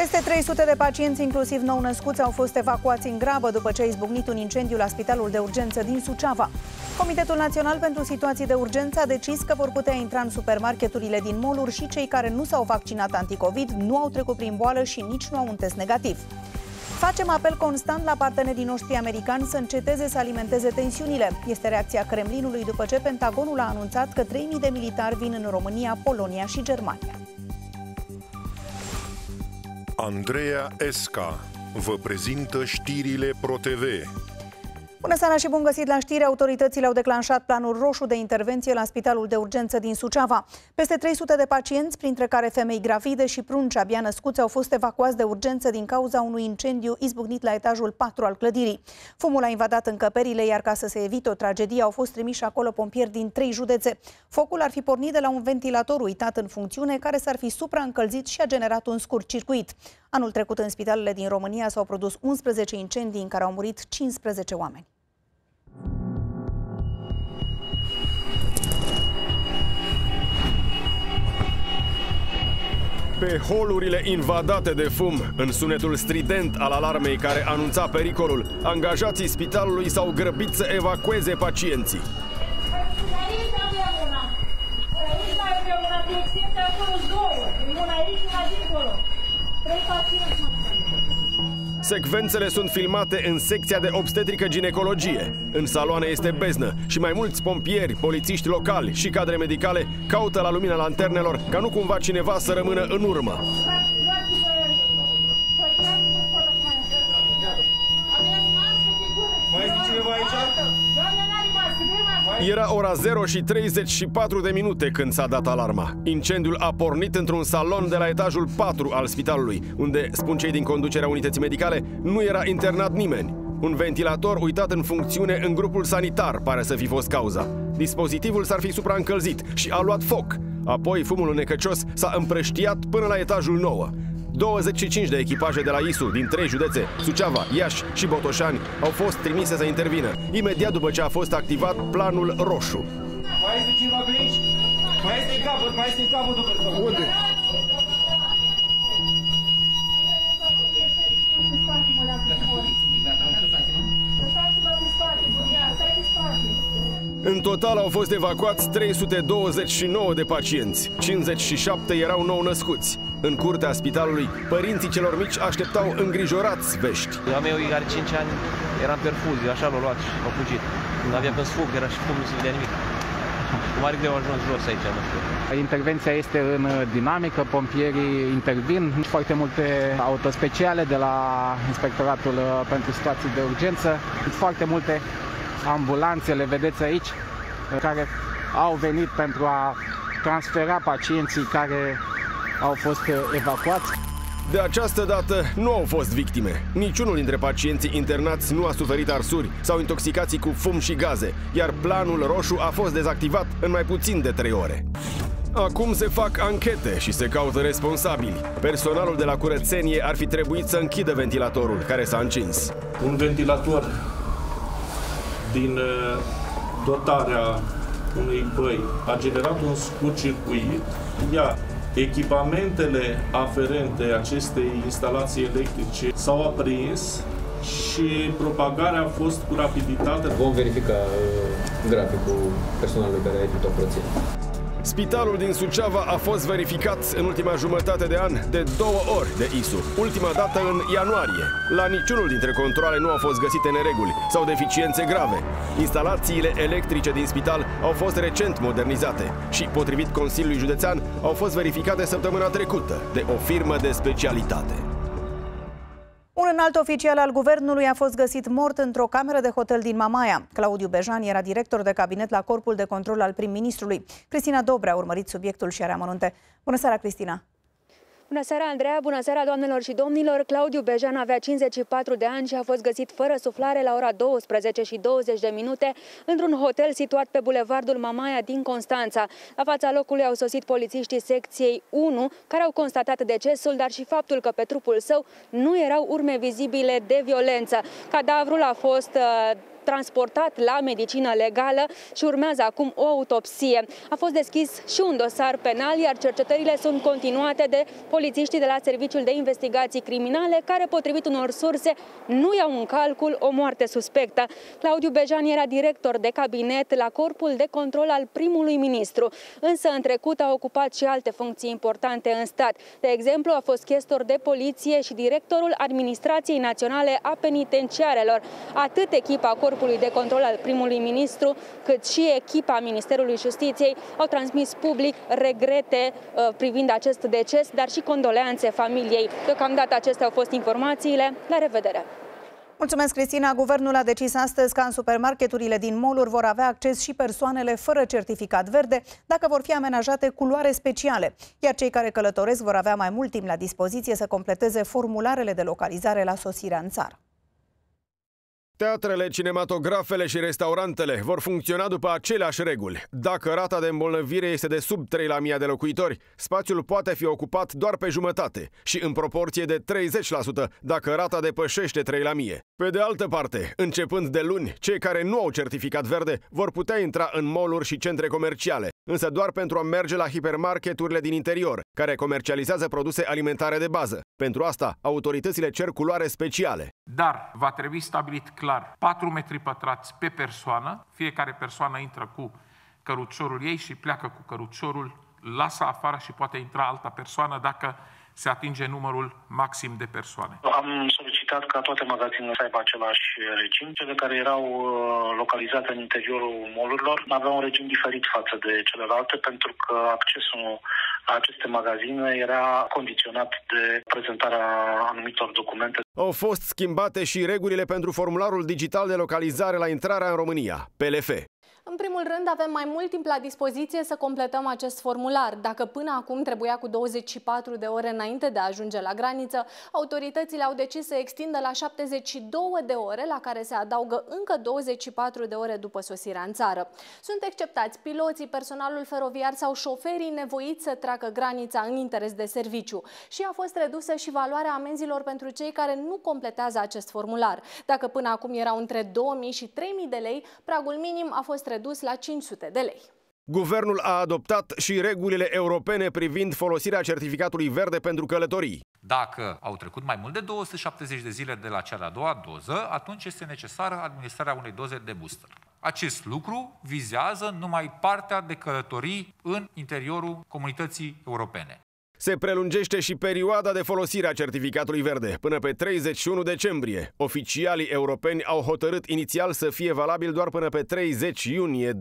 Peste 300 de pacienți, inclusiv nou-născuți, au fost evacuați în grabă după ce a izbucnit un incendiu la Spitalul de Urgență din Suceava. Comitetul Național pentru Situații de Urgență a decis că vor putea intra în supermarketurile din mall-uri și cei care nu s-au vaccinat anticovid, nu au trecut prin boală și nici nu au un test negativ. Facem apel constant la partenerii noștri americani să înceteze să alimenteze tensiunile. Este reacția Kremlinului după ce Pentagonul a anunțat că 3.000 de militari vin în România, Polonia și Germania. Andreea Esca vă prezintă știrile ProTV. Bună seara și bun găsit la știri! Autoritățile au declanșat planul roșu de intervenție la Spitalul de Urgență din Suceava. Peste 300 de pacienți, printre care femei gravide și prunci abia născuți, au fost evacuați de urgență din cauza unui incendiu izbucnit la etajul 4 al clădirii. Fumul a invadat încăperile, iar ca să se evite o tragedie, au fost trimiși acolo pompieri din 3 județe. Focul ar fi pornit de la un ventilator uitat în funcțiune, care s-ar fi supraîncălzit și a generat un scurt circuit. Anul trecut, în spitalele din România s-au produs 11 incendii în care au murit 15 oameni. Pe holurile invadate de fum, în sunetul strident al alarmei care anunța pericolul, angajații spitalului s-au grăbit să evacueze pacienții. Secvențele sunt filmate în secția de obstetrică-ginecologie. În saloane este beznă și mai mulți pompieri, polițiști locali și cadre medicale caută la lumina lanternelor ca nu cumva cineva să rămână în urmă. Era ora 0:34 când s-a dat alarma. Incendiul a pornit într-un salon de la etajul 4 al spitalului, unde, spun cei din conducerea unității medicale, nu era internat nimeni. Un ventilator uitat în funcțiune în grupul sanitar pare să fi fost cauza. Dispozitivul s-ar fi supraîncălzit și a luat foc. Apoi fumul necăcios s-a împrăștiat până la etajul 9. 25 de echipaje de la ISU din 3 județe, Suceava, Iași și Botoșani, au fost trimise să intervină, imediat după ce a fost activat planul roșu. Mai este cineva pe aici? Mai este în capăt, mai este în capăt, după. Unde? În total au fost evacuați 329 de pacienți, 57 erau nou-născuți. În curtea spitalului, părinții celor mici așteptau îngrijorați vești. A meu are 5 ani, era în perfuzie, așa l-a luat și a fugit. Când avea când sfug, era și fum, nu se vedea nimic. Cu mare greu a ajuns jos aici, nu știu. Intervenția este în dinamică, pompierii intervin, foarte multe autospeciale de la Inspectoratul pentru Situații de Urgență, foarte multe ambulanțe, le vedeți aici, care au venit pentru a transfera pacienții care au fost evacuați. De această dată nu au fost victime. Niciunul dintre pacienții internați nu a suferit arsuri sau intoxicații cu fum și gaze, iar planul roșu a fost dezactivat în mai puțin de 3 ore. Acum se fac anchete și se caută responsabili. Personalul de la curățenie ar fi trebuit să închidă ventilatorul care s-a încins. Un ventilator din dotarea unui băi a generat un scurt circuit, iar echipamentele aferente acestei instalații electrice s-au aprins și propagarea a fost cu rapiditate. Vom verifica graficul personalului care a efectuat curățenie. Spitalul din Suceava a fost verificat în ultima jumătate de an de 2 ori de ISU, ultima dată în ianuarie. La niciunul dintre controale nu au fost găsite nereguli sau deficiențe grave. Instalațiile electrice din spital au fost recent modernizate și, potrivit Consiliului Județean, au fost verificate săptămâna trecută de o firmă de specialitate. Un înalt oficial al guvernului a fost găsit mort într-o cameră de hotel din Mamaia. Claudiu Bejan era director de cabinet la Corpul de Control al prim-ministrului. Cristina Dobre a urmărit subiectul și are amănunte. Bună seara, Cristina! Bună seara, Andreea! Bună seara, doamnelor și domnilor! Claudiu Bejan avea 54 de ani și a fost găsit fără suflare la ora 12:20 într-un hotel situat pe bulevardul Mamaia din Constanța. La fața locului au sosit polițiștii secției 1, care au constatat decesul, dar și faptul că pe trupul său nu erau urme vizibile de violență. Cadavrul a fost transportat la medicină legală și urmează acum o autopsie. A fost deschis și un dosar penal, iar cercetările sunt continuate de polițiștii de la Serviciul de Investigații Criminale, care, potrivit unor surse, nu iau în calcul o moarte suspectă. Claudiu Bejan era director de cabinet la Corpul de Control al primului ministru, însă în trecut a ocupat și alte funcții importante în stat. De exemplu, a fost chestor de poliție și directorul Administrației Naționale a Penitenciarelor. Atât echipa Corpului de Control al primului ministru, cât și echipa Ministerului Justiției au transmis public regrete privind acest deces, dar și condoleanțe familiei. Deocamdată acestea au fost informațiile. La revedere! Mulțumesc, Cristina. Guvernul a decis astăzi că în supermarketurile din mall-uri vor avea acces și persoanele fără certificat verde dacă vor fi amenajate culoare speciale, iar cei care călătoresc vor avea mai mult timp la dispoziție să completeze formularele de localizare la sosirea în țară. Teatrele, cinematografele și restaurantele vor funcționa după aceleași reguli. Dacă rata de îmbolnăvire este de sub 3 la 1000 de locuitori, spațiul poate fi ocupat doar pe jumătate și în proporție de 30% dacă rata depășește 3 la 1000. Pe de altă parte, începând de luni, cei care nu au certificat verde vor putea intra în mall-uri și centre comerciale, însă doar pentru a merge la hipermarketurile din interior, care comercializează produse alimentare de bază. Pentru asta, autoritățile cer culoare speciale. Dar va trebui stabilit clar 4 metri pătrați pe persoană, fiecare persoană intră cu căruciorul ei și pleacă cu căruciorul, lasă afară și poate intra alta persoană dacă se atinge numărul maxim de persoane. Am solicitat ca toate magazinele să aibă același regim. Cele care erau localizate în interiorul mall-urilor aveau un regim diferit față de celelalte, pentru că accesul la aceste magazine era condiționat de prezentarea anumitor documente. Au fost schimbate și regulile pentru formularul digital de localizare la intrarea în România, PLF. În primul rând, avem mai mult timp la dispoziție să completăm acest formular. Dacă până acum trebuia cu 24 de ore înainte de a ajunge la graniță, autoritățile au decis să extindă la 72 de ore, la care se adaugă încă 24 de ore după sosirea în țară. Sunt exceptați piloții, personalul feroviar sau șoferii nevoiți să treacă granița în interes de serviciu. Și a fost redusă și valoarea amenzilor pentru cei care nu completează acest formular. Dacă până acum erau între 2000 și 3000 de lei, pragul minim a fost redus la 500 de lei. Guvernul a adoptat și regulile europene privind folosirea certificatului verde pentru călătorii. Dacă au trecut mai mult de 270 de zile de la cea de-a doua doză, atunci este necesară administrarea unei doze de booster. Acest lucru vizează numai partea de călătorii în interiorul comunității europene. Se prelungește și perioada de folosire a certificatului verde până pe 31 decembrie. Oficialii europeni au hotărât inițial să fie valabil doar până pe 30 iunie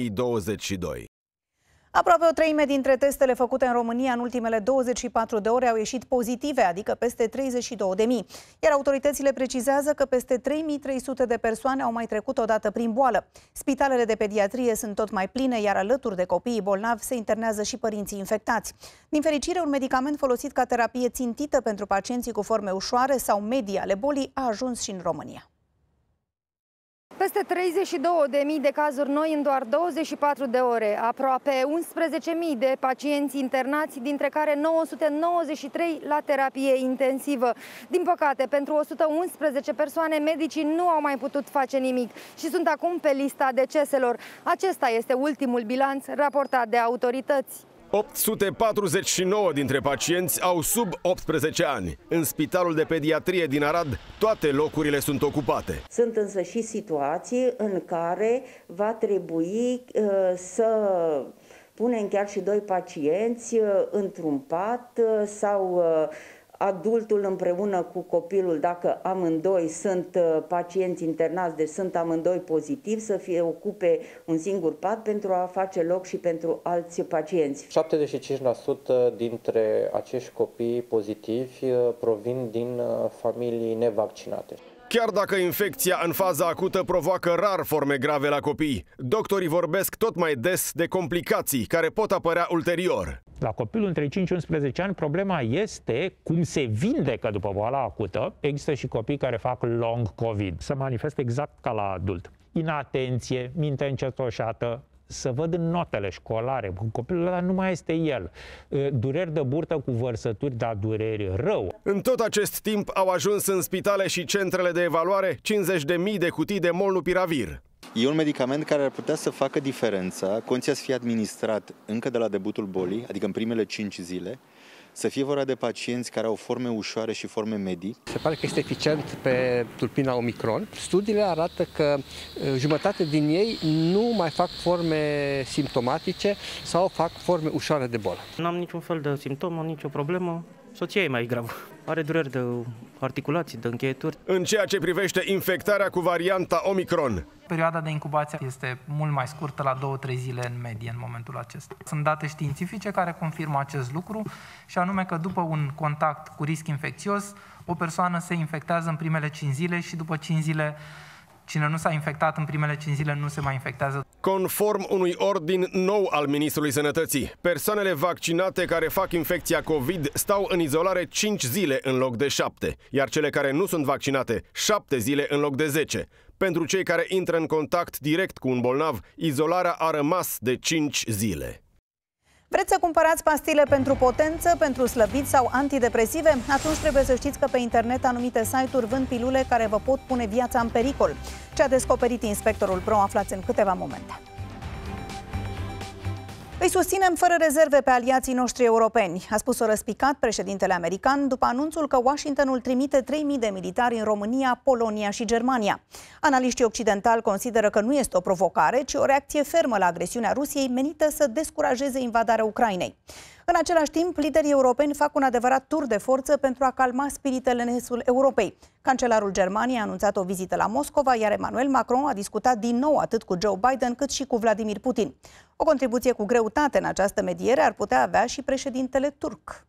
2022. Aproape o treime dintre testele făcute în România în ultimele 24 de ore au ieșit pozitive, adică peste 32.000. Iar autoritățile precizează că peste 3.300 de persoane au mai trecut odată prin boală. Spitalele de pediatrie sunt tot mai pline, iar alături de copiii bolnavi se internează și părinții infectați. Din fericire, un medicament folosit ca terapie țintită pentru pacienții cu forme ușoare sau medii ale bolii a ajuns și în România. Peste 32.000 de cazuri noi în doar 24 de ore, aproape 11.000 de pacienți internați, dintre care 993 la terapie intensivă. Din păcate, pentru 111 persoane, medicii nu au mai putut face nimic și sunt acum pe lista deceselor. Acesta este ultimul bilanț raportat de autorități. 849 dintre pacienți au sub 18 ani. În spitalul de pediatrie din Arad, toate locurile sunt ocupate. Sunt însă și situații în care va trebui să punem chiar și 2 pacienți într-un pat sau adultul împreună cu copilul, dacă amândoi sunt pacienți internați, deci sunt amândoi pozitivi, să ocupe un singur pat pentru a face loc și pentru alți pacienți. 75% dintre acești copii pozitivi provin din familii nevaccinate. Chiar dacă infecția în faza acută provoacă rar forme grave la copii, doctorii vorbesc tot mai des de complicații care pot apărea ulterior. La copilul între 5-11 ani, problema este cum se vindecă după boala acută. Există și copii care fac long COVID. Se manifestă exact ca la adult. Inatenție, minte încetoșată, să văd în notele școlare, copilul ăla nu mai este el. Dureri de burtă cu vărsături, dar dureri rău. În tot acest timp au ajuns în spitale și centrele de evaluare 50.000 de cutii de molnupiravir. E un medicament care ar putea să facă diferența, condiția să fie administrat încă de la debutul bolii, adică în primele 5 zile, să fie vorba de pacienți care au forme ușoare și forme medii. Se pare că este eficient pe tulpina Omicron. Studiile arată că jumătate din ei nu mai fac forme simptomatice sau fac forme ușoare de bolă. Nu am niciun fel de simptomă, nicio problemă. Soția e mai gravă. Are dureri de articulații, de încheieturi. În ceea ce privește infectarea cu varianta Omicron, perioada de incubație este mult mai scurtă, la 2-3 zile în medie în momentul acesta. Sunt date științifice care confirmă acest lucru și anume că după un contact cu risc infecțios, o persoană se infectează în primele 5 zile și după 5 zile cine nu s-a infectat în primele 5 zile nu se mai infectează. Conform unui ordin nou al Ministrului Sănătății, persoanele vaccinate care fac infecția COVID stau în izolare 5 zile în loc de 7, iar cele care nu sunt vaccinate 7 zile în loc de 10. Pentru cei care intră în contact direct cu un bolnav, izolarea a rămas de 5 zile. Vreți să cumpărați pastile pentru potență, pentru slăbit sau antidepresive? Atunci trebuie să știți că pe internet anumite site-uri vând pilule care vă pot pune viața în pericol. Ce a descoperit inspectorul Pro aflați în câteva momente. Îi susținem fără rezerve pe aliații noștri europeni, a spus-o răspicat președintele american după anunțul că Washingtonul trimite 3.000 de militari în România, Polonia și Germania. Analiștii occidentali consideră că nu este o provocare, ci o reacție fermă la agresiunea Rusiei menită să descurajeze invadarea Ucrainei. În același timp, liderii europeni fac un adevărat tur de forță pentru a calma spiritele în estul Europei. Cancelarul Germaniei a anunțat o vizită la Moscova, iar Emmanuel Macron a discutat din nou atât cu Joe Biden cât și cu Vladimir Putin. O contribuție cu greutate în această mediere ar putea avea și președintele turc.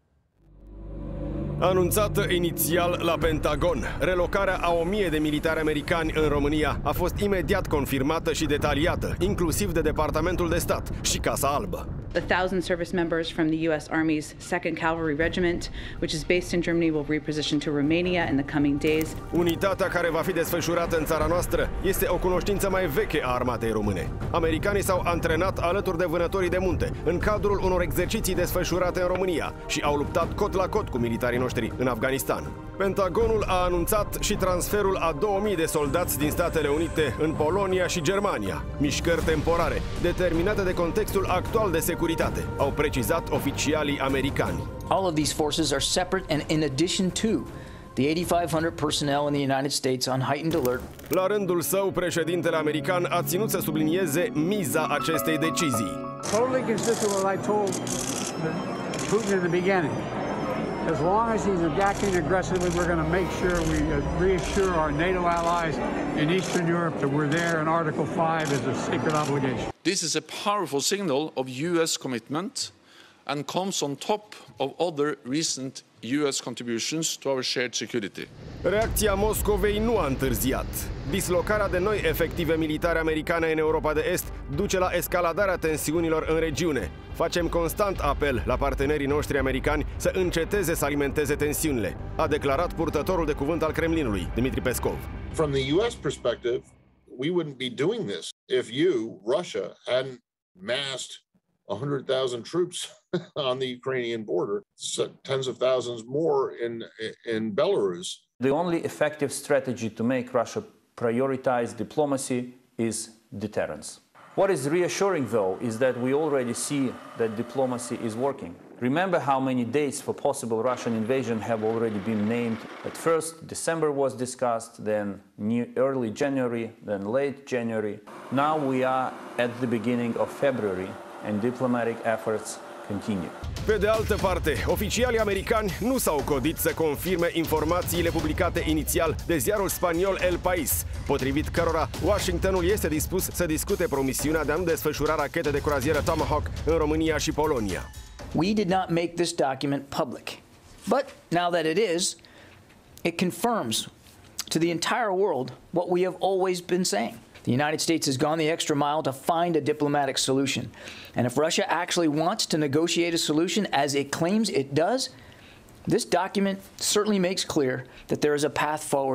Anunțată inițial la Pentagon, relocarea a 1000 de militari americani în România a fost imediat confirmată și detaliată, inclusiv de Departamentul de Stat și Casa Albă. The 1,000 service members from the U.S. Army's 2nd Cavalry Regiment, which is based in Germany, will reposition to Romania in the coming days. Unitatea care va fi desfășurată în țara noastră este o cunoștință mai veche a armatei române. Americanii s-au antrenat alături de vânătorii de munte, în cadrul unor exerciții desfășurate în România și au luptat cot la cot cu militarii noștri în Afganistan. Pentagonul a anunțat și transferul a 2000 de soldați din Statele Unite în Polonia și Germania. Mișcări temporare, determinate de contextul actual de securitate, au precizat oficialii americani. All of these forces are separate and in addition to the 8,500 personnel in the United States on heightened alert. La rândul său, președintele american a ținut să sublinieze miza acestei decizii. Totally consistent with what I told Putin in the beginning. As long as he's acting aggressively, we're going to make sure we reassure our NATO allies in Eastern Europe that we're there, and Article 5 is a sacred obligation. This is a powerful signal of U.S. commitment and comes on top of other recent U.S. contributions to our shared security. Reacția Moscovei nu a întârziat. Dislocarea de noi efective militare americane în Europa de Est duce la escaladarea tensiunilor în regiune. Facem constant apel la partenerii noștri americani să înceteze să alimenteze tensiunile, a declarat purtătorul de cuvânt al Kremlinului, Dmitri Peskov. From the US perspective, we wouldn't be doing this if you, Russia, hadn't massed 100,000 troops on the Ukrainian border, tens of thousands more in Belarus. The only effective strategy to make Russia prioritize diplomacy is deterrence. What is reassuring, though, is that we already see that diplomacy is working. Remember how many dates for possible Russian invasion have already been named. At first, December was discussed, then early January, then late January. Now we are at the beginning of February, and diplomatic efforts continue. Pe de altă parte, oficialii americani nu s-au codit să confirme informațiile publicate inițial de ziarul spaniol El País, potrivit cărora Washingtonul este dispus să discute promisiunea de a nu desfășura rachete de croazieră Tomahawk în România și Polonia. We did not make this document public, but now that it is, it confirms to the entire world what we have always been saying. The United States has gone the extra mile to find a diplomatic solution. And if Russia actually wants to negotiate a solution, as it claims it does, this document certainly makes clear that there is a path forward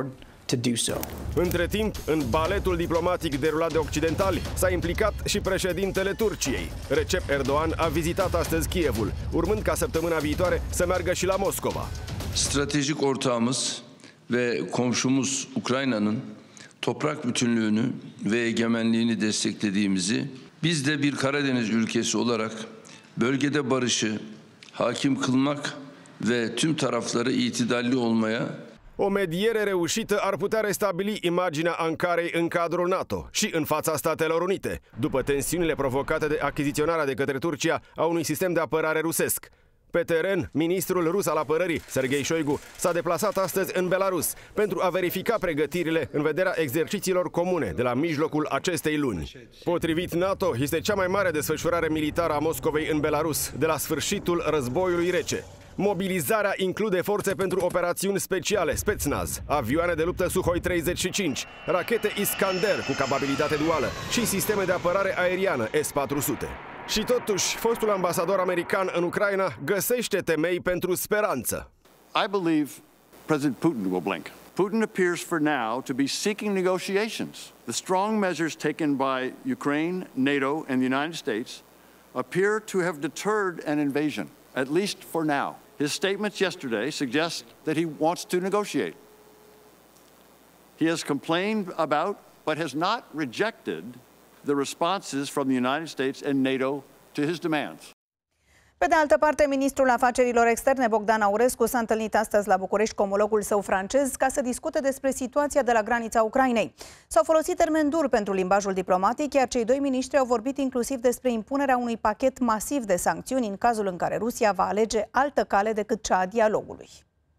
to do so. Între timp, în baletul diplomatic derulat de occidentali, s-a implicat și președintele Turciei. Recep Erdoğan a vizitat astăzi Kievul, urmând ca săptămâna viitoare să meargă și la Moscova. Stratejik ortağımız ve komşumuz Ukrayna'nın toprak bütünlüğünü ve egemenliğini desteklediğimizi, biz de bir Karadeniz ülkesi olarak bölgede barışı hakim kılmak ve tüm tarafları itidalli olmaya. O mediere reușită ar putea restabili imaginea Ankarei în cadrul NATO și în fața Statelor Unite, după tensiunile provocate de achiziționarea de către Turcia a unui sistem de apărare rusesc. Pe teren, ministrul rus al apărării, Sergei Shoigu, s-a deplasat astăzi în Belarus pentru a verifica pregătirile în vederea exercițiilor comune de la mijlocul acestei luni. Potrivit NATO, este cea mai mare desfășurare militară a Moscovei în Belarus de la sfârșitul războiului rece. Mobilizarea include forțe pentru operațiuni speciale, Spetsnaz, avioane de luptă Sukhoi 35, rachete Iskander cu capabilitate duală și sisteme de apărare aeriană S-400. Și totuși, fostul ambasador american în Ucraina găsește temei pentru speranță. I believe President Putin will blink. Putin appears for now to be seeking negotiations. The strong measures taken by Ukraine, NATO, and the United States appear to have deterred an invasion, at least for now. His statements yesterday suggest that he wants to negotiate. He has complained about, but has not rejected, the responses from the United States and NATO to his demands. Pe de altă parte, ministrul afacerilor externe Bogdan Aurescu s-a întâlnit astăzi la București cu omologul său francez ca să discute despre situația de la granița Ucrainei. S-au folosit termeni duri pentru limbajul diplomatic, iar cei doi miniștri au vorbit inclusiv despre impunerea unui pachet masiv de sancțiuni în cazul în care Rusia va alege altă cale decât cea a dialogului.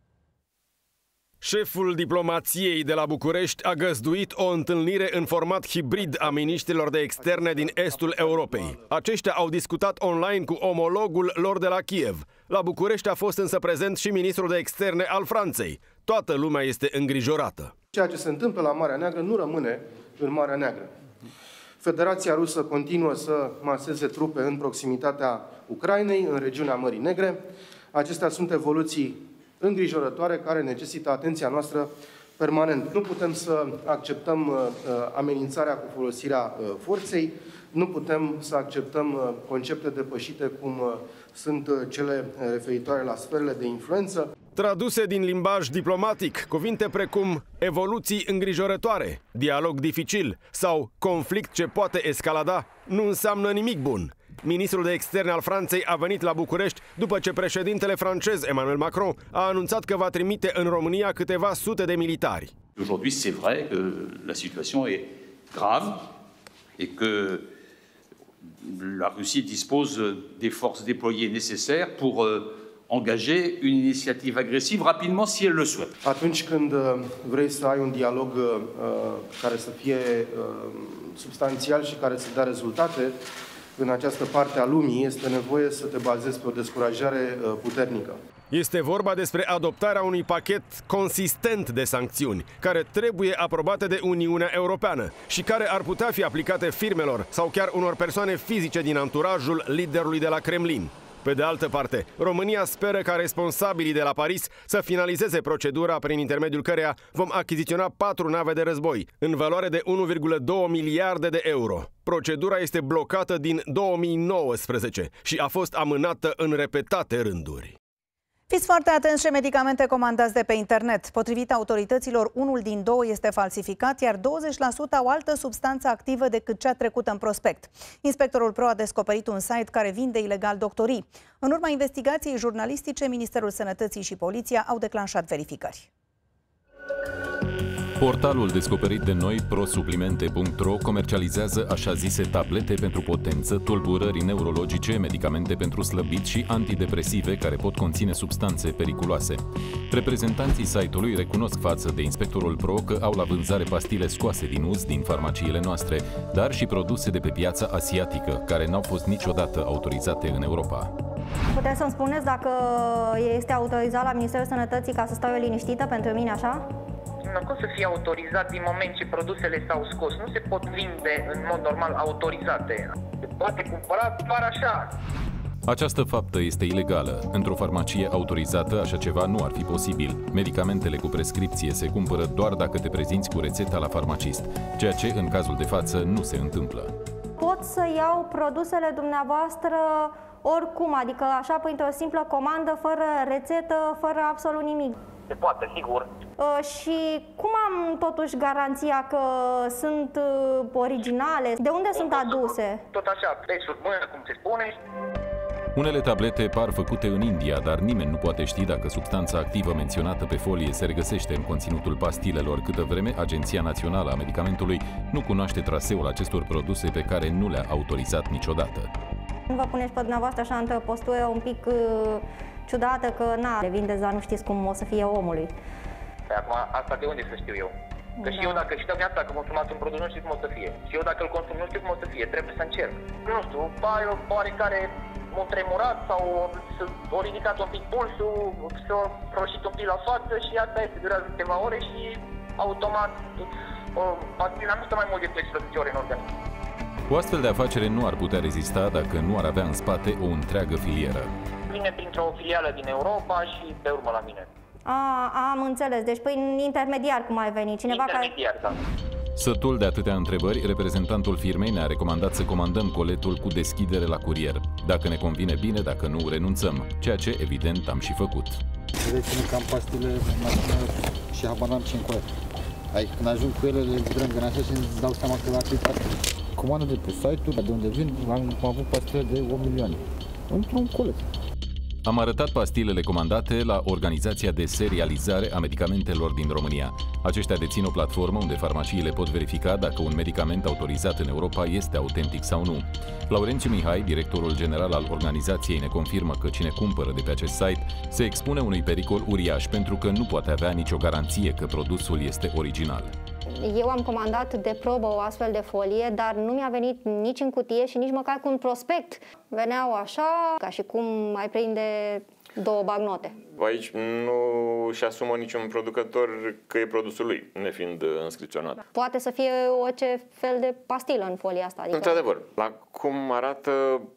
Șeful diplomației de la București a găzduit o întâlnire în format hibrid a miniștrilor de externe din estul Europei. Aceștia au discutat online cu omologul lor de la Kiev. La București a fost însă prezent și ministrul de externe al Franței. Toată lumea este îngrijorată. Ceea ce se întâmplă la Marea Neagră nu rămâne în Marea Neagră. Federația Rusă continuă să maseze trupe în proximitatea Ucrainei, în regiunea Mării Negre. Acestea sunt evoluții îngrijorătoare care necesită atenția noastră permanent. Nu putem să acceptăm amenințarea cu folosirea forței, nu putem să acceptăm concepte depășite cum sunt cele referitoare la sferele de influență. Traduse din limbaj diplomatic, cuvinte precum evoluții îngrijorătoare, dialog dificil sau conflict ce poate escalada nu înseamnă nimic bun. Ministrul de externe al Franței a venit la București după ce președintele francez Emmanuel Macron a anunțat că va trimite în România câteva sute de militari. Aujourd'hui, c'est vrai que la situation est grave et que la Russie dispose des forces déployées nécessaires pour engager une initiative agresive rapidement si elle le souhaite. Atunci când vrei să ai un dialog care să fie substanțial și care să dea rezultate, în această parte a lumii este nevoie să te bazezi pe o descurajare puternică. Este vorba despre adoptarea unui pachet consistent de sancțiuni, care trebuie aprobate de Uniunea Europeană și care ar putea fi aplicate firmelor sau chiar unor persoane fizice din anturajul liderului de la Kremlin. Pe de altă parte, România speră ca responsabilii de la Paris să finalizeze procedura prin intermediul căreia vom achiziționa 4 nave de război, în valoare de 1,2 miliarde de euro. Procedura este blocată din 2019 și a fost amânată în repetate rânduri. Fiți foarte atenți ce medicamente comandați de pe internet. Potrivit autorităților, unul din 2 este falsificat, iar 20% au altă substanță activă decât cea trecută în prospect. Inspectorul Pro a descoperit un site care vinde ilegal doctorii. În urma investigației jurnalistice, Ministerul Sănătății și Poliția au declanșat verificări. Portalul descoperit de noi, prosuplimente.ro, comercializează așa zise tablete pentru potență, tulburări neurologice, medicamente pentru slăbit și antidepresive care pot conține substanțe periculoase. Reprezentanții site-ului recunosc față de Inspectorul Pro că au la vânzare pastile scoase din uz din farmaciile noastre, dar și produse de pe piața asiatică, care n-au fost niciodată autorizate în Europa. Puteți să-mi spuneți dacă este autorizat la Ministerul Sănătății ca să stau eu liniștită pentru mine așa? Nu pot să fie autorizat din moment ce produsele s-au scos. Nu se pot vinde în mod normal autorizate. Se poate cumpăra doar așa. Această faptă este ilegală. Într-o farmacie autorizată, așa ceva nu ar fi posibil. Medicamentele cu prescripție se cumpără doar dacă te prezinți cu rețeta la farmacist, ceea ce, în cazul de față, nu se întâmplă. Pot să iau produsele dumneavoastră oricum, adică așa printr-o simplă comandă, fără rețetă, fără absolut nimic. Se poate, sigur. Și cum am totuși garanția că sunt originale? De unde sunt aduse? Tot așa, pe sub mână, cum se spune. Unele tablete par făcute în India, dar nimeni nu poate ști dacă substanța activă menționată pe folie se regăsește în conținutul pastilelor, câtă vreme Agenția Națională a Medicamentului nu cunoaște traseul acestor produse pe care nu le-a autorizat niciodată. Nu vă puneți pe dumneavoastră așa într-o postură un pic ciudată că, le vindeți, dar nu știți cum o să fie omului. Păi acum, asta de unde să știu eu? Că și eu dacă știu viața că consumați un produs, nu știu cum o să fie. Și eu dacă îl consum, nu știu cum o să fie. Trebuie să încerc. Nu știu, ai oarecare m-a tremurat sau o ridicat un pic pulsul, s-a roșit un pic la față și asta este, durează câteva ore și automat pastila nu stă mai mult de 13 ore în organism. O astfel de afacere nu ar putea rezista dacă nu ar avea în spate o întreagă filieră. Vine printr-o filială din Europa și pe urmă la mine. Am înțeles. Deci prin intermediar cum ai venit? Cineva intermediar, da. Sătul de atâtea întrebări, reprezentantul firmei ne-a recomandat să comandăm coletul cu deschidere la curier. Dacă ne convine bine, dacă nu, renunțăm, ceea ce evident am și făcut. Reținem cam pastile și habar n-am ce încolet. Când ajung cu ele, le zdrângăn așa și îți dau seama că la aplicat. Comandă de pe site-ul de unde vin, am avut pastile de 1 milioane. Într-un colet. Am arătat pastilele comandate la Organizația de Serializare a Medicamentelor din România. Aceștia dețin o platformă unde farmaciile pot verifica dacă un medicament autorizat în Europa este autentic sau nu. Laurențiu Mihai, directorul general al organizației, ne confirmă că cine cumpără de pe acest site se expune unui pericol uriaș pentru că nu poate avea nicio garanție că produsul este original. Eu am comandat de probă o astfel de folie, dar nu mi-a venit nici în cutie și nici măcar cu un prospect. Veneau așa, ca și cum ai prinde 2 bagnote. Aici nu își asumă niciun producător că e produsul lui, nefiind înscripționat. Poate să fie orice fel de pastilă în folia asta. Adică... Într-adevăr, la cum arată,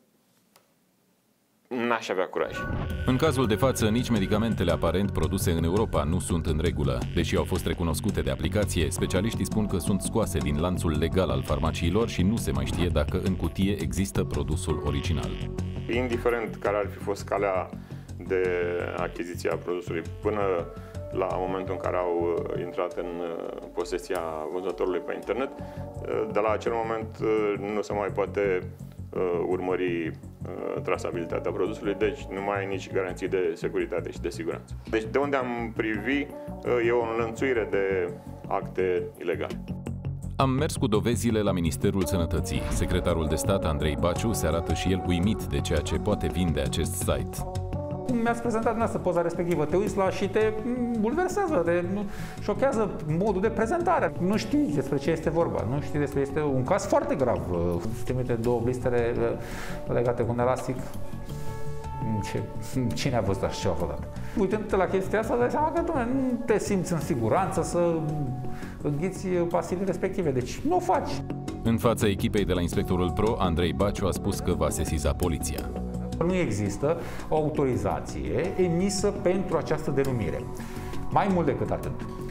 n-aș avea curaj. În cazul de față, nici medicamentele aparent produse în Europa nu sunt în regulă. Deși au fost recunoscute de aplicație, specialiștii spun că sunt scoase din lanțul legal al farmaciilor și nu se mai știe dacă în cutie există produsul original. Indiferent care ar fi fost calea de achiziție a produsului până la momentul în care au intrat în posesia vânzătorului pe internet, de la acel moment nu se mai poate urmări trasabilitatea produsului, deci nu mai ai nici garanții de securitate și de siguranță. Deci de unde am privi e o înlănțuire de acte ilegale. Am mers cu dovezile la Ministerul Sănătății. Secretarul de stat, Andrei Baciu, se arată și el uimit de ceea ce poate vinde acest site. Cum mi-ați prezentat dumneavoastră poza respectivă, te uiți la și te bulversează, te șochează modul de prezentare. Nu știi despre ce este vorba, nu știi despre este un caz foarte grav. Trimite 2 blistere legate cu un elastic. Cine a văzut așa ceva odată? Uitându-te la chestia asta, dai seama că nu te simți în siguranță să înghiți pastilele respective, deci nu o faci. În fața echipei de la Inspectorul Pro, Andrei Baciu a spus că va sesiza poliția. Nu există o autorizație emisă pentru această denumire. Mai mult decât atât.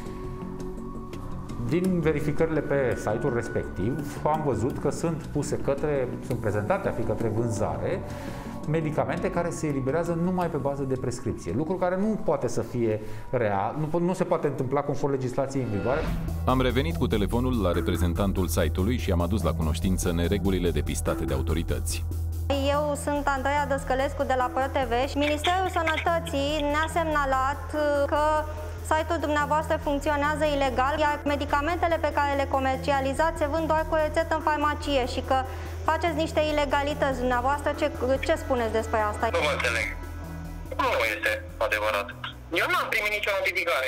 Din verificările pe site-ul respectiv, am văzut că sunt prezentate a fi către vânzare medicamente care se eliberează numai pe bază de prescripție, lucru care nu poate să fie real, nu se poate întâmpla conform legislației în vigoare. Am revenit cu telefonul la reprezentantul site-ului și am adus la cunoștință neregulile depistate de autorități. Eu sunt Andreea Dăscălescu de la ProTV și Ministerul Sănătății ne-a semnalat că site-ul dumneavoastră funcționează ilegal, iar medicamentele pe care le comercializați se vând doar cu rețetă în farmacie și că faceți niște ilegalități dumneavoastră. Ce spuneți despre asta? Nu mă înțeleg. Nu este adevărat. Eu nu am primit nicio notificare.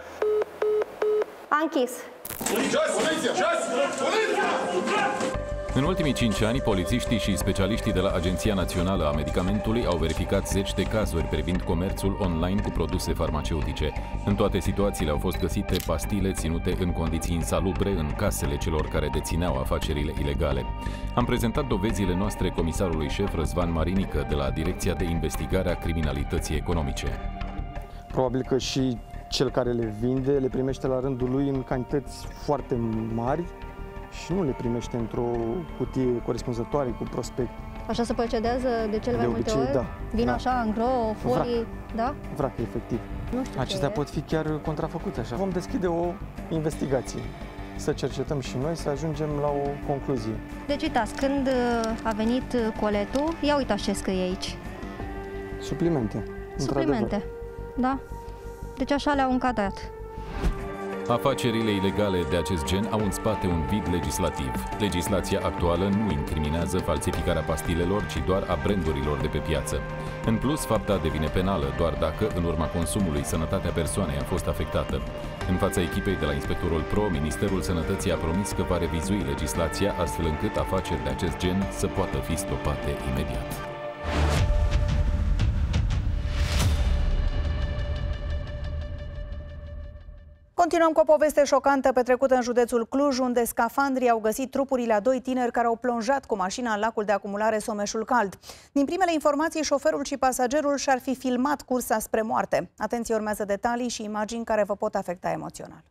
A închis. În ultimii 5 ani, polițiștii și specialiștii de la Agenția Națională a Medicamentului au verificat 10 de cazuri privind comerțul online cu produse farmaceutice. În toate situațiile au fost găsite pastile ținute în condiții insalubre în casele celor care dețineau afacerile ilegale. Am prezentat dovezile noastre comisarului șef Răzvan Marinică de la Direcția de Investigare a Criminalității Economice. Probabil că și cel care le vinde le primește la rândul lui în cantități foarte mari și nu le primește într-o cutie corespunzătoare cu prospect. Așa se procedează de cele mai multe ori? Da. Vin da. așa, în gro, folii, da? Vrac, efectiv. Nu știu. Acestea pot fi chiar contrafăcute așa. Vom deschide o investigație, să cercetăm și noi, să ajungem la o concluzie. Deci uitați, când a venit coletul, ia uitați ce scrie aici. Suplimente. Suplimente, da. Deci așa le-au încadrat. Afacerile ilegale de acest gen au în spate un vid legislativ. Legislația actuală nu incriminează falsificarea pastilelor, ci doar a brandurilor de pe piață. În plus, fapta devine penală doar dacă, în urma consumului, sănătatea persoanei a fost afectată. În fața echipei de la Inspectorul Pro, Ministerul Sănătății a promis că va revizui legislația astfel încât afaceri de acest gen să poată fi stopate imediat. Continuăm cu o poveste șocantă petrecută în județul Cluj, unde scafandrii au găsit trupurile a 2 tineri care au plonjat cu mașina în lacul de acumulare Someșul Cald. Din primele informații, șoferul și pasagerul și-ar fi filmat cursa spre moarte. Atenție, urmează detalii și imagini care vă pot afecta emoțional.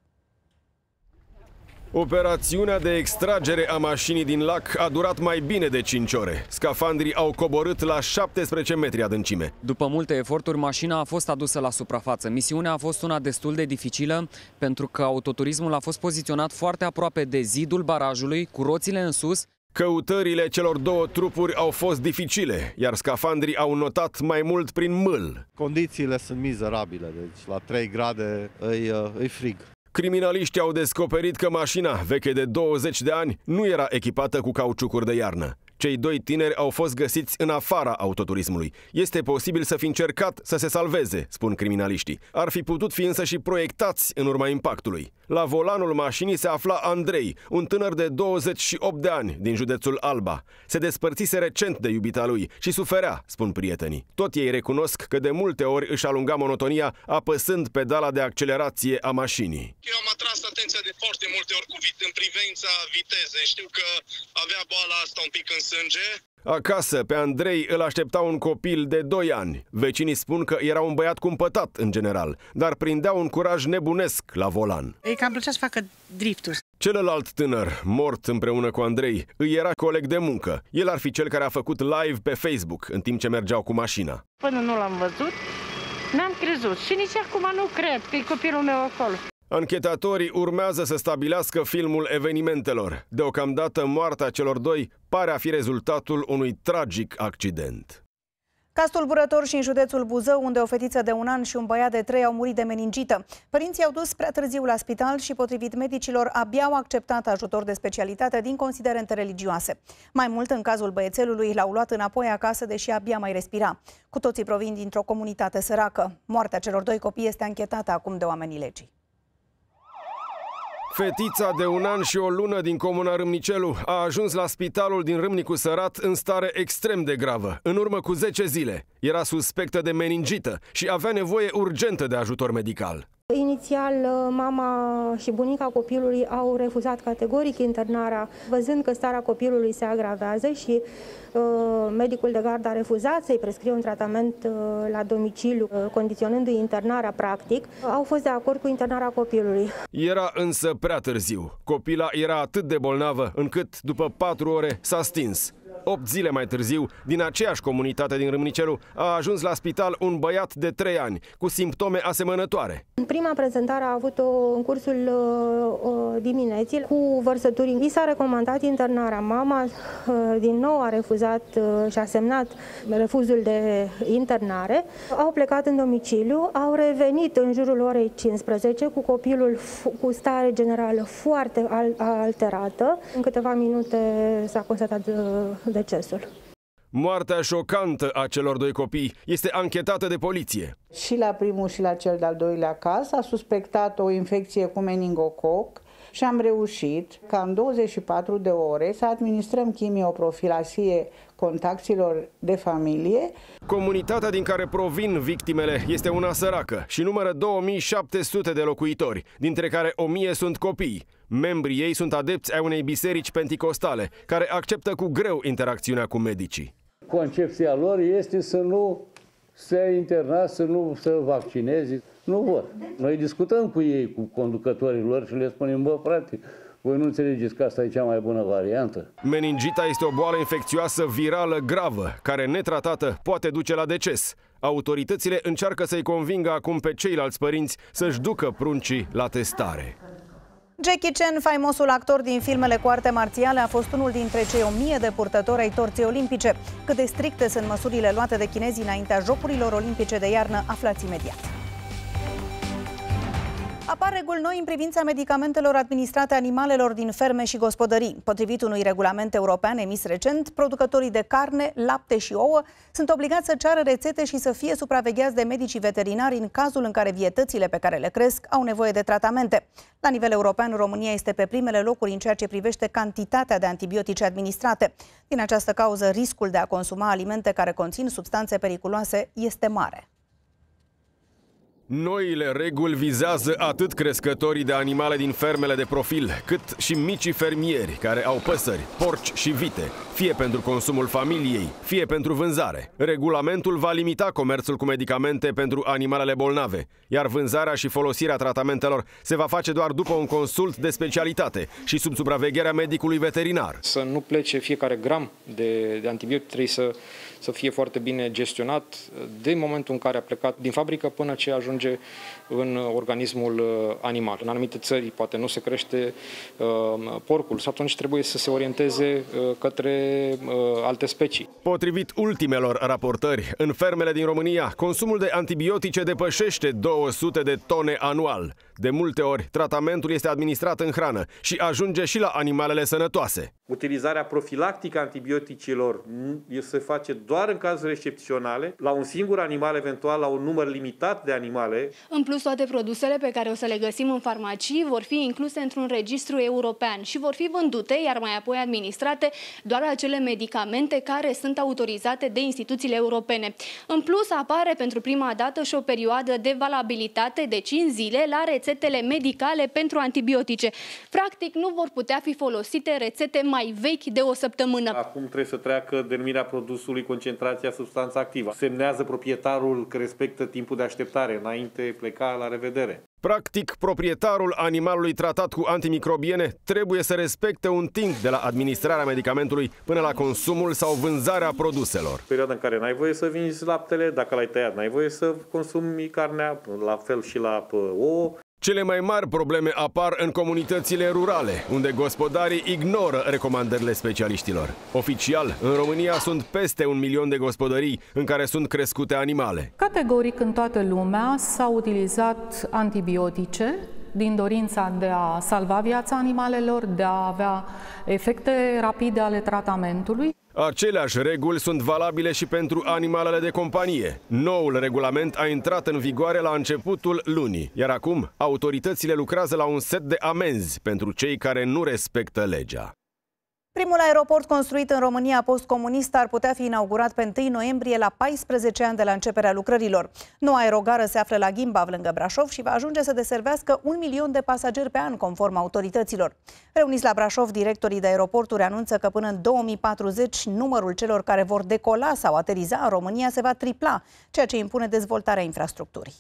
Operațiunea de extragere a mașinii din lac a durat mai bine de 5 ore. Scafandrii au coborât la 17 metri adâncime. După multe eforturi, mașina a fost adusă la suprafață. Misiunea a fost una destul de dificilă, pentru că autoturismul a fost poziționat foarte aproape de zidul barajului, cu roțile în sus. Căutările celor 2 trupuri au fost dificile, iar scafandrii au notat mai mult prin mâl. Condițiile sunt mizerabile, deci la 3 grade îi frig. Criminaliștii au descoperit că mașina, veche de 20 de ani, nu era echipată cu cauciucuri de iarnă. Cei 2 tineri au fost găsiți în afara autoturismului. Este posibil să fi încercat să se salveze, spun criminaliștii. Ar fi putut fi însă și proiectați în urma impactului. La volanul mașinii se afla Andrei, un tânăr de 28 de ani din județul Alba. Se despărțise recent de iubita lui și suferea, spun prietenii. Tot ei recunosc că de multe ori își alunga monotonia apăsând pedala de accelerație a mașinii. Eu am atras atenția de foarte multe ori în privința vitezei. Știu că avea boala asta un pic în sânge. Acasă, pe Andrei îl aștepta un copil de 2 ani. Vecinii spun că era un băiat cumpătat în general, dar prindea un curaj nebunesc la volan. Ei cam plăcea să facă drifturi. Celălalt tânăr, mort împreună cu Andrei, îi era coleg de muncă. El ar fi cel care a făcut live pe Facebook în timp ce mergeau cu mașina. Până nu l-am văzut, n-am crezut și nici acum nu cred că e copilul meu acolo. Anchetatorii urmează să stabilească filmul evenimentelor. Deocamdată, moartea celor 2 pare a fi rezultatul unui tragic accident. Caz tulburător și în județul Buzău, unde o fetiță de 1 an și un băiat de 3 au murit de meningită. Părinții au dus prea târziu la spital și, potrivit medicilor, abia au acceptat ajutor de specialitate din considerente religioase. Mai mult, în cazul băiețelului, l-au luat înapoi acasă, deși abia mai respira. Cu toții provin dintr-o comunitate săracă. Moartea celor 2 copii este anchetată acum de oamenii legii. Fetița de 1 an și o lună din comuna Râmnicelu a ajuns la spitalul din Râmnicu Sărat în stare extrem de gravă, în urmă cu 10 zile. Era suspectă de meningită și avea nevoie urgentă de ajutor medical. Inițial, mama și bunica copilului au refuzat categoric internarea, văzând că starea copilului se agravează și medicul de gardă a refuzat să-i prescrie un tratament la domiciliu, condiționându-i internarea practic. Au fost de acord cu internarea copilului. Era însă prea târziu. Copila era atât de bolnavă încât, după 4 ore, s-a stins. 8 zile mai târziu, din aceeași comunitate din Râmnicelu, a ajuns la spital un băiat de 3 ani, cu simptome asemănătoare. În prima prezentare a avut-o în cursul dimineții, cu vărsături. I s-a recomandat internarea. Mama din nou a refuzat și a semnat refuzul de internare. Au plecat în domiciliu, au revenit în jurul orei 15 cu copilul cu stare generală foarte alterată. În câteva minute s-a constatat decesul. Moartea șocantă a celor 2 copii este anchetată de poliție. Și la primul și la cel de-al doilea caz a suspectat o infecție cu meningococ și am reușit ca în 24 de ore să administrăm chimioprofilaxie contactilor de familie. Comunitatea din care provin victimele este una săracă și numără 2700 de locuitori, dintre care 1000 sunt copii. Membrii ei sunt adepți ai unei biserici penticostale, care acceptă cu greu interacțiunea cu medicii. Concepția lor este să nu se internați, să nu se vaccineze. Nu vor. Noi discutăm cu ei, cu conducătorii lor și le spunem, bă, frate, voi nu înțelegeți că asta e cea mai bună variantă? Meningita este o boală infecțioasă virală gravă, care netratată poate duce la deces. Autoritățile încearcă să-i convingă acum pe ceilalți părinți să-și ducă pruncii la testare. Jackie Chan, faimosul actor din filmele cu arte marțiale, a fost unul dintre cei 1000 de purtători ai torței olimpice. Cât de stricte sunt măsurile luate de chinezii înaintea Jocurilor Olimpice de iarnă, aflați imediat. Apar reguli noi în privința medicamentelor administrate animalelor din ferme și gospodării. Potrivit unui regulament european emis recent, producătorii de carne, lapte și ouă sunt obligați să ceară rețete și să fie supravegheați de medicii veterinari în cazul în care vietățile pe care le cresc au nevoie de tratamente. La nivel european, România este pe primele locuri în ceea ce privește cantitatea de antibiotice administrate. Din această cauză, riscul de a consuma alimente care conțin substanțe periculoase este mare. Noile reguli vizează atât crescătorii de animale din fermele de profil, cât și micii fermieri care au păsări, porci și vite, fie pentru consumul familiei, fie pentru vânzare. Regulamentul va limita comerțul cu medicamente pentru animalele bolnave, iar vânzarea și folosirea tratamentelor se va face doar după un consult de specialitate și sub supravegherea medicului veterinar. Să nu plece fiecare gram de antibiotic, trebuie să fie foarte bine gestionat de momentul în care a plecat din fabrică până ce ajunge în organismul animal. În anumite țări poate nu se crește porcul și atunci trebuie să se orienteze către alte specii. Potrivit ultimelor raportări, în fermele din România, consumul de antibiotice depășește 200 de tone anual. De multe ori, tratamentul este administrat în hrană și ajunge și la animalele sănătoase. Utilizarea profilactică a antibioticelor se face doar în cazuri excepționale, la un singur animal, eventual la un număr limitat de animale. În plus, toate produsele pe care o să le găsim în farmacii vor fi incluse într-un registru european și vor fi vândute, iar mai apoi administrate doar acele medicamente care sunt autorizate de instituțiile europene. În plus, apare pentru prima dată și o perioadă de valabilitate de 5 zile la rețetele medicale pentru antibiotice. Practic, nu vor putea fi folosite rețete mai vechi de o săptămână. Acum trebuie să treacă denumirea produsului, concentrația, substanța activă. Semnează proprietarul că respectă timpul de așteptare înainte pleca la revedere. Practic, proprietarul animalului tratat cu antimicrobiene trebuie să respecte un timp de la administrarea medicamentului până la consumul sau vânzarea produselor. Perioada în care n-ai voie să vinzi laptele, dacă l-ai tăiat, n-ai voie să consumi carnea, la fel și la ouă. Cele mai mari probleme apar în comunitățile rurale, unde gospodarii ignoră recomandările specialiștilor. Oficial, în România sunt peste 1 milion de gospodării în care sunt crescute animale. Categoric, în toată lumea s-au utilizat antibiotice din dorința de a salva viața animalelor, de a avea efecte rapide ale tratamentului. Aceleași reguli sunt valabile și pentru animalele de companie. Noul regulament a intrat în vigoare la începutul lunii, iar acum autoritățile lucrează la un set de amenzi pentru cei care nu respectă legea. Primul aeroport construit în România postcomunistă ar putea fi inaugurat pe 1 noiembrie, la 14 ani de la începerea lucrărilor. Noua aerogară se află la Gimbav, lângă Brașov, și va ajunge să deservească 1 milion de pasageri pe an, conform autorităților. Reuniți la Brașov, directorii de aeroporturi anunță că până în 2040 numărul celor care vor decola sau ateriza în România se va tripla, ceea ce impune dezvoltarea infrastructurii.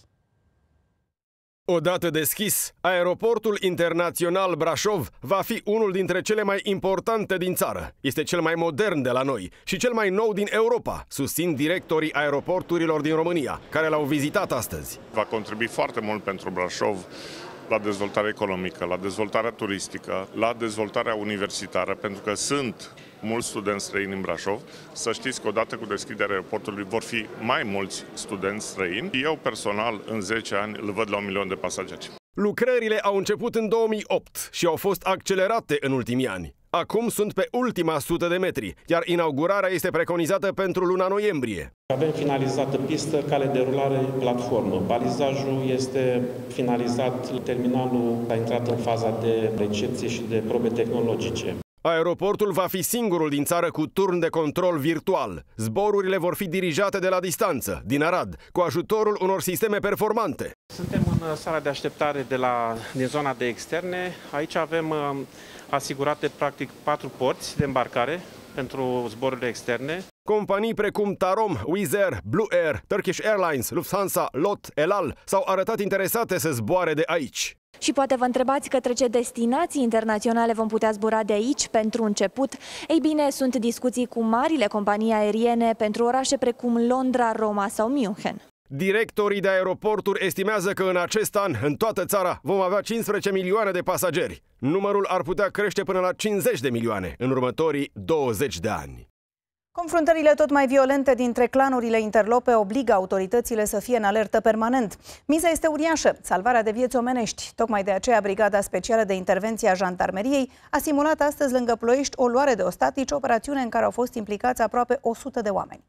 Odată deschis, aeroportul internațional Brașov va fi unul dintre cele mai importante din țară. Este cel mai modern de la noi și cel mai nou din Europa, susțin directorii aeroporturilor din România, care l-au vizitat astăzi. Va contribui foarte mult pentru Brașov la dezvoltarea economică, la dezvoltarea turistică, la dezvoltarea universitară, pentru că sunt mulți studenți străini în Brașov. Să știți că odată cu deschiderea aeroportului vor fi mai mulți studenți străini. Eu personal, în 10 ani, îl văd la 1 milion de pasageri. Lucrările au început în 2008 și au fost accelerate în ultimii ani. Acum sunt pe ultima 100 de metri, iar inaugurarea este preconizată pentru luna noiembrie. Avem finalizată pistă, cale de rulare, platformă. Balizajul este finalizat, terminalul a intrat în faza de recepție și de probe tehnologice. Aeroportul va fi singurul din țară cu turn de control virtual. Zborurile vor fi dirijate de la distanță, din Arad, cu ajutorul unor sisteme performante. Suntem în sala de așteptare din zona de externe. Aici avem asigurate practic 4 porți de îmbarcare pentru zborurile externe. Companii precum Tarom, Wizz Air, Blue Air, Turkish Airlines, Lufthansa, LOT, El Al s-au arătat interesate să zboare de aici. Și poate vă întrebați către ce destinații internaționale vom putea zbura de aici pentru început? Ei bine, sunt discuții cu marile companii aeriene pentru orașe precum Londra, Roma sau München. Directorii de aeroporturi estimează că în acest an, în toată țara, vom avea 15 milioane de pasageri. Numărul ar putea crește până la 50 de milioane în următorii 20 de ani. Confruntările tot mai violente dintre clanurile interlope obligă autoritățile să fie în alertă permanent. Miza este uriașă, salvarea de vieți omenești. Tocmai de aceea Brigada Specială de Intervenție a Jandarmeriei a simulat astăzi lângă Ploiești o luare de ostatici, operațiune în care au fost implicați aproape 100 de oameni.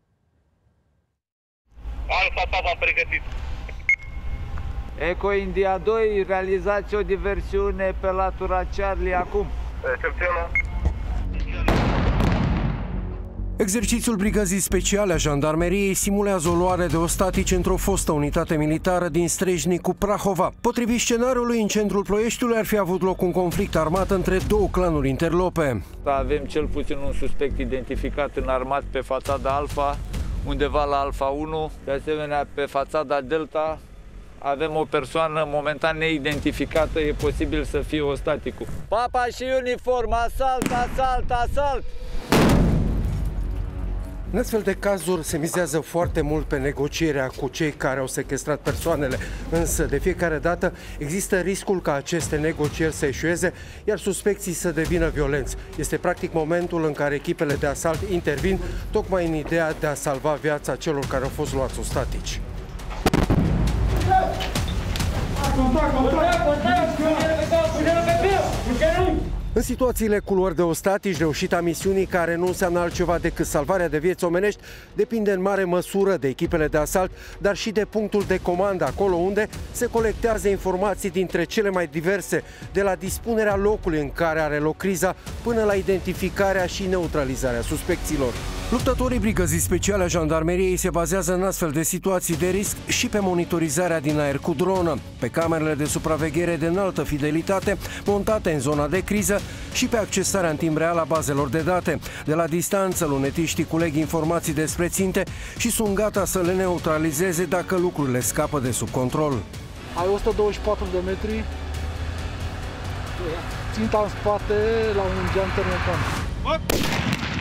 Alfa Papa pregătit. Eco India 2, realizați o diversiune pe latura Charlie acum. Recepționăm. Exercițiul Brigăzii Speciale a Jandarmeriei simulează o luare de ostatici într-o fostă unitate militară din Strejnicu, Prahova. Potrivit scenariului, în centrul Ploieștiului ar fi avut loc un conflict armat între două clanuri interlope. Avem cel puțin un suspect identificat înarmat pe fațada Alfa, undeva la Alfa 1. De asemenea, pe fațada Delta avem o persoană momentan neidentificată, e posibil să fie ostaticul. Papa și uniform, asalt, asalt, asalt! În astfel de cazuri se mizează foarte mult pe negocierea cu cei care au sequestrat persoanele, însă de fiecare dată există riscul ca aceste negocieri să eșueze, iar suspecții să devină violenți. Este practic momentul în care echipele de asalt intervin, tocmai în ideea de a salva viața celor care au fost luați ostatici. În situațiile cu luări de ostatici, reușita misiunii, care nu înseamnă altceva decât salvarea de vieți omenești, depinde în mare măsură de echipele de asalt, dar și de punctul de comandă, acolo unde se colectează informații dintre cele mai diverse, de la dispunerea locului în care are loc criza, până la identificarea și neutralizarea suspecților. Luptătorii Brigăzii Speciale a Jandarmeriei se bazează în astfel de situații de risc și pe monitorizarea din aer cu dronă, pe camerele de supraveghere de înaltă fidelitate montate în zona de criză și pe accesarea în timp real a bazelor de date. De la distanță, lunetiștii culeg informații despre ținte și sunt gata să le neutralizeze dacă lucrurile scapă de sub control. Ai 124 de metri, ținta în spate la un geam termocan.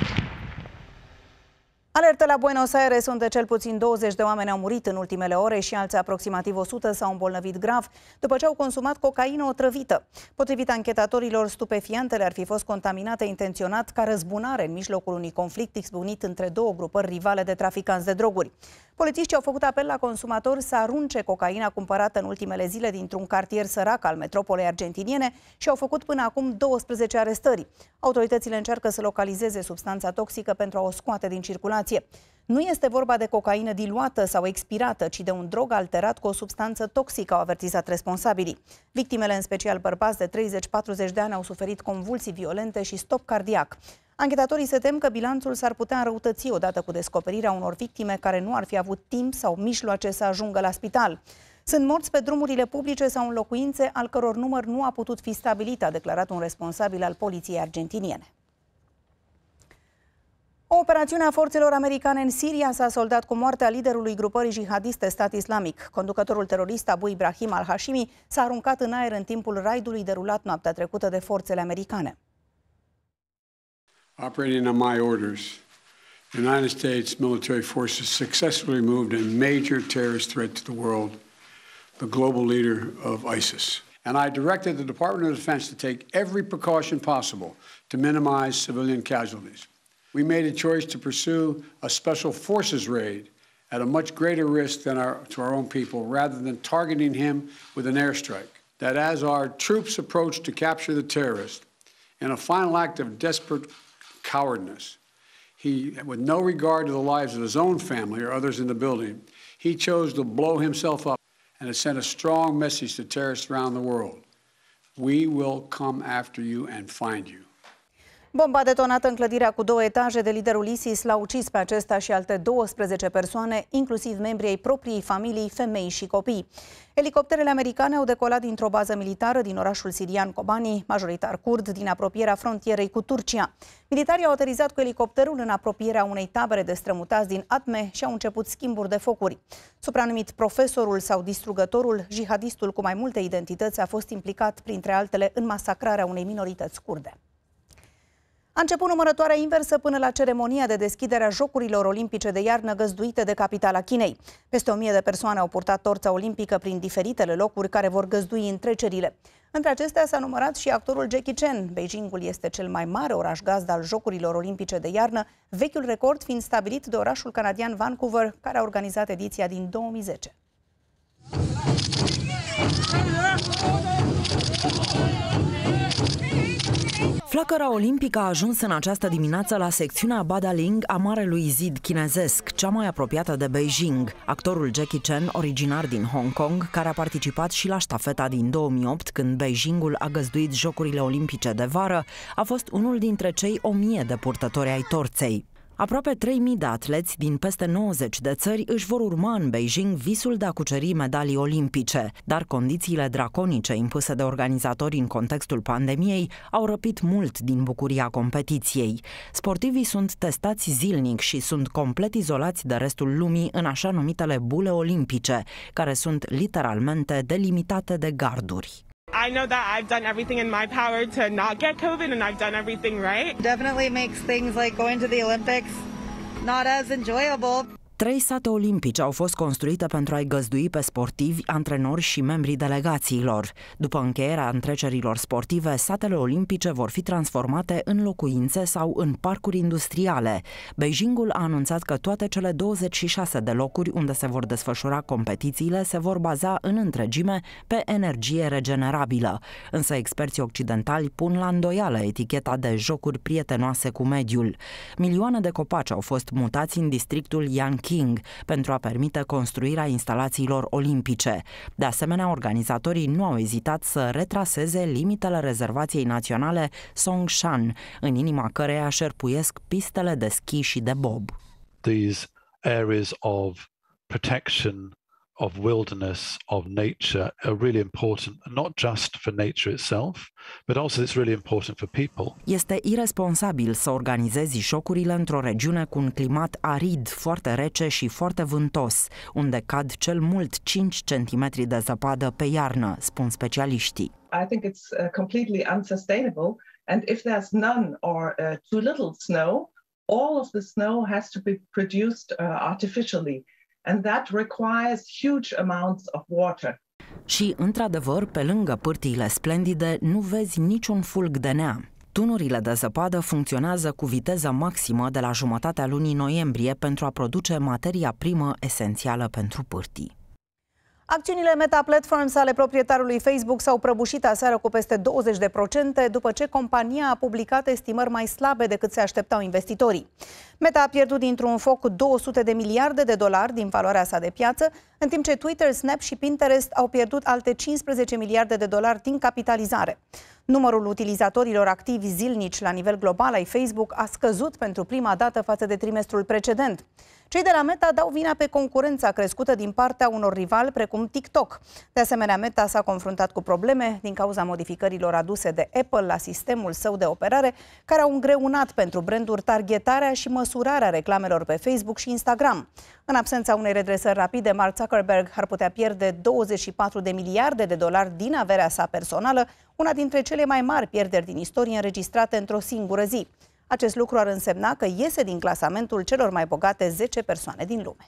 Alerte la Buenos Aires, unde cel puțin 20 de oameni au murit în ultimele ore și alții aproximativ 100 s-au îmbolnăvit grav după ce au consumat cocaină otrăvită. Potrivit anchetatorilor, stupefiantele ar fi fost contaminate intenționat ca răzbunare în mijlocul unui conflict izbucnit între două grupări rivale de traficanți de droguri. Polițiștii au făcut apel la consumatori să arunce cocaina cumpărată în ultimele zile dintr-un cartier sărac al metropolei argentiniene și au făcut până acum 12 arestări. Autoritățile încearcă să localizeze substanța toxică pentru a o scoate din circulație. Nu este vorba de cocaină diluată sau expirată, ci de un drog alterat cu o substanță toxică, au avertizat responsabilii. Victimele, în special bărbați de 30-40 de ani, au suferit convulsii violente și stop cardiac. Anchetatorii se tem că bilanțul s-ar putea înrăutăți odată cu descoperirea unor victime care nu ar fi avut timp sau mijloace să ajungă la spital. Sunt morți pe drumurile publice sau în locuințe al căror număr nu a putut fi stabilit, a declarat un responsabil al poliției argentiniene. O operațiune a forțelor americane în Siria s-a soldat cu moartea liderului grupării jihadiste Stat Islamic. Conducătorul terorist Abu Ibrahim al-Hashimi s-a aruncat în aer în timpul raidului derulat noaptea trecută de forțele americane. Operating on my orders, the United States military forces successfully moved a major terrorist threat to the world, the global leader of ISIS. And I directed the Department of Defense to take every precaution possible to minimize civilian casualties. We made a choice to pursue a special forces raid at a much greater risk than to our own people, rather than targeting him with an airstrike. That as our troops approached to capture the terrorist, In a final act of desperate cowardness, he, with no regard to the lives of his own family or others in the building, he chose to blow himself up and has sent a strong message to terrorists around the world. We will come after you and find you. Bomba detonată în clădirea cu 2 etaje de liderul ISIS l-a ucis pe acesta și alte 12 persoane, inclusiv membrii ai propriei familii, femei și copii. Elicopterele americane au decolat dintr-o bază militară din orașul sirian Kobani, majoritar curd, din apropierea frontierei cu Turcia. Militarii au aterizat cu elicopterul în apropierea unei tabere de strămutați din Atme și au început schimburi de focuri. Supranumit profesorul sau distrugătorul, jihadistul cu mai multe identități a fost implicat, printre altele, în masacrarea unei minorități kurde. A început numărătoarea inversă până la ceremonia de deschidere a Jocurilor Olimpice de iarnă găzduite de capitala Chinei. Peste 1000 de persoane au purtat torța olimpică prin diferitele locuri care vor găzdui întrecerile. Între acestea s-a numărat și actorul Jackie Chan. Beijingul este cel mai mare oraș gazdă al Jocurilor Olimpice de iarnă, vechiul record fiind stabilit de orașul canadian Vancouver, care a organizat ediția din 2010. Flacăra olimpică a ajuns în această dimineață la secțiunea Badaling a Marelui Zid chinezesc, cea mai apropiată de Beijing. Actorul Jackie Chan, originar din Hong Kong, care a participat și la ștafeta din 2008, când Beijingul a găzduit Jocurile Olimpice de vară, a fost unul dintre cei 1000 de purtători ai torței. Aproape 3000 de atleți din peste 90 de țări își vor urma în Beijing visul de a cuceri medalii olimpice, dar condițiile draconice impuse de organizatori în contextul pandemiei au răpit mult din bucuria competiției. Sportivii sunt testați zilnic și sunt complet izolați de restul lumii în așa numitele bule olimpice, care sunt literalmente delimitate de garduri. I know that I've done everything in my power to not get COVID and I've done everything right. Definitely makes things like going to the Olympics not as enjoyable. 3 sate olimpice au fost construite pentru a-i găzdui pe sportivi, antrenori și membrii delegațiilor. După încheierea întrecerilor sportive, satele olimpice vor fi transformate în locuințe sau în parcuri industriale. Beijingul a anunțat că toate cele 26 de locuri unde se vor desfășura competițiile se vor baza în întregime pe energie regenerabilă. Însă experții occidentali pun la îndoială eticheta de jocuri prietenoase cu mediul. Milioane de copaci au fost mutați în districtul Yanqing pentru a permite construirea instalațiilor olimpice. De asemenea, organizatorii nu au ezitat să retraseze limitele rezervației naționale Songshan, în inima căreia șerpuiesc pistele de schi și de bob. These areas of protection, of wilderness, of nature are really important, not just for nature itself, but also it's really important for people. Este iresponsabil să organizezi jocurile într-o regiune cu un climat arid, foarte rece și foarte vântos, unde cad cel mult 5 cm de zăpadă pe iarnă, spun specialiștii. I think it's completely unsustainable, and if there's none or too little snow, all of the snow has to be produced artificially. And that requires huge amounts of water. Și, într-adevăr, pe lângă pârtiile splendide, nu vezi niciun fulg de neam. Tunurile de zăpadă funcționează cu viteză maximă de la jumătatea lunii noiembrie pentru a produce materia primă esențială pentru pârtii. Acțiunile Meta Platforms ale proprietarului Facebook s-au prăbușit aseară cu peste 20% după ce compania a publicat estimări mai slabe decât se așteptau investitorii. Meta a pierdut dintr-un foc 200 de miliarde de dolari din valoarea sa de piață, în timp ce Twitter, Snap și Pinterest au pierdut alte 15 miliarde de dolari din capitalizare. Numărul utilizatorilor activi zilnici la nivel global ai Facebook a scăzut pentru prima dată față de trimestrul precedent. Cei de la Meta dau vina pe concurența crescută din partea unor rivali precum TikTok. De asemenea, Meta s-a confruntat cu probleme din cauza modificărilor aduse de Apple la sistemul său de operare, care au îngreunat pentru branduri targetarea și măsurarea reclamelor pe Facebook și Instagram. În absența unei redresări rapide, Mark Zuckerberg ar putea pierde 24 de miliarde de dolari din averea sa personală, una dintre cele mai mari pierderi din istorie înregistrate într-o singură zi. Acest lucru ar însemna că iese din clasamentul celor mai bogate 10 persoane din lume.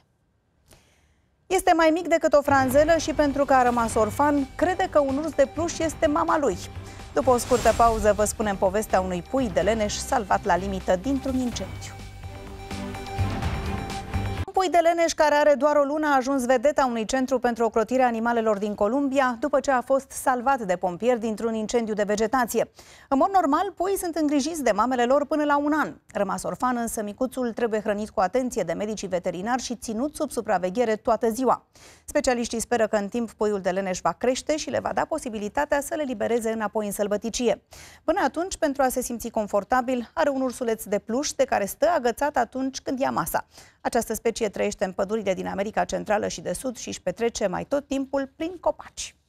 Este mai mic decât o franzelă și pentru că a rămas orfan, crede că un urs de pluș este mama lui. După o scurtă pauză, vă spunem povestea unui pui de leneș salvat la limită dintr-un incendiu. Un pui de leneș care are doar o lună a ajuns vedeta unui centru pentru ocrotirea animalelor din Columbia după ce a fost salvat de pompieri dintr-un incendiu de vegetație. În mod normal, puii sunt îngrijiți de mamele lor până la un an. Rămas orfan, însă micuțul trebuie hrănit cu atenție de medicii veterinari și ținut sub supraveghere toată ziua. Specialiștii speră că în timp puiul de leneș va crește și le va da posibilitatea să le libereze înapoi în sălbăticie. Până atunci, pentru a se simți confortabil, are un ursuleț de pluș de care stă agățat atunci când ia masa. Această specie trăiește în pădurile din America Centrală și de Sud și își petrece mai tot timpul prin copaci.